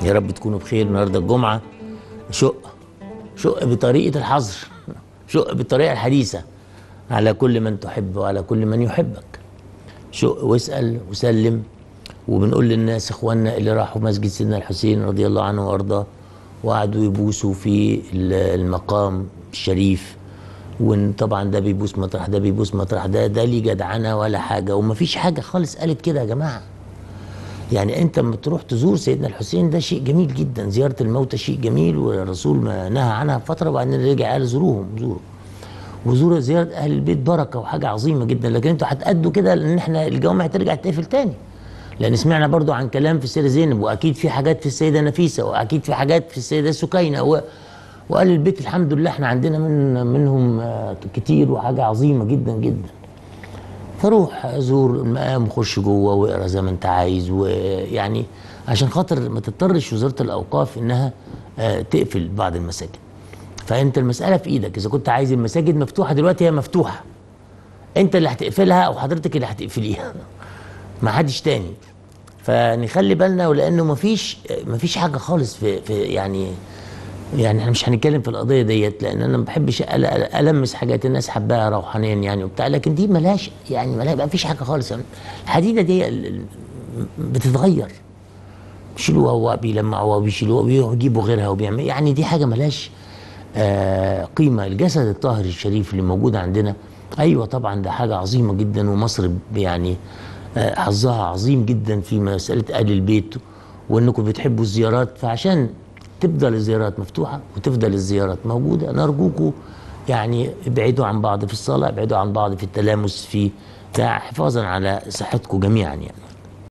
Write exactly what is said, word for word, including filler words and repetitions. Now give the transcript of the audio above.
يا رب تكونوا بخير. النهارده الجمعه، شق شق بطريقه الحظر، شق بالطريقه الحديثه على كل من تحب وعلى كل من يحبك. شق واسال وسلم. وبنقول للناس اخواننا اللي راحوا مسجد سيدنا الحسين رضي الله عنه وارضاه وقعدوا يبوسوا في المقام الشريف، وان طبعا ده بيبوس مطرح ده بيبوس مطرح ده، ده ليه جدعنه ولا حاجه، ومفيش حاجه خالص قالت كده يا جماعه. يعني انت لما تروح تزور سيدنا الحسين ده شيء جميل جدا، زياره الموتى شيء جميل، والرسول ما نهى عنها فتره وبعدين رجع قال زوروهم زوروا. وزور زياره اهل البيت بركه وحاجه عظيمه جدا، لكن انتوا هتأدوا كده لان احنا الجوامع ترجع تقفل تاني. لان سمعنا برضو عن كلام في السيده زينب، واكيد في حاجات في السيده نفيسه، واكيد في حاجات في السيده سكينه، و... وقال البيت الحمد لله احنا عندنا من منهم كتير وحاجه عظيمه جدا جدا. فروح زور المقام وخش جوه واقرا زي ما انت عايز، ويعني عشان خاطر ما تضطرش وزاره الاوقاف انها تقفل بعض المساجد. فانت المساله في ايدك، اذا كنت عايز المساجد مفتوحه دلوقتي هي مفتوحه، انت اللي هتقفلها او حضرتك اللي هتقفليها، ما حدش تاني. فنخلي بالنا، ولانه مفيش مفيش حاجه خالص في, في يعني يعني احنا مش هنتكلم في القضيه ديت، لان انا ما بحبش المس حاجات الناس حباها روحانيا يعني وبتاع، لكن دي ملهاش يعني ملهاش ما فيش حاجه خالص. يعني الحديده دي بتتغير، بيشيلوها وبيلمعوها وبيشيلوها ويجيبوا غيرها وبيعمل، يعني دي حاجه ملهاش آه قيمه. الجسد الطاهر الشريف اللي موجود عندنا، ايوه طبعا ده حاجه عظيمه جدا، ومصر يعني آه حظها عظيم جدا في مساله اهل البيت، وانكم بتحبوا الزيارات. فعشان تفضل الزيارات مفتوحه وتفضل الزيارات موجوده، نرجوكم يعني ابعدوا عن بعض في الصلاه، ابعدوا عن بعض في التلامس، في حفاظا على صحتكم جميعا يعني.